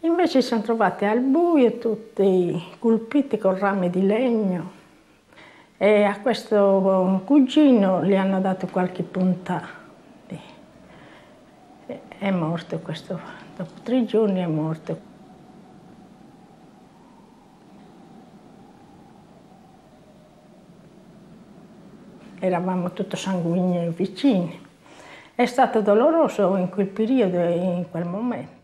Invece si sono trovati al buio, tutti colpiti con rami di legno. E a questo cugino gli hanno dato qualche punta. È morto questo, dopo 3 giorni è morto. Eravamo tutti sanguigni vicini. È stato doloroso in quel periodo e in quel momento.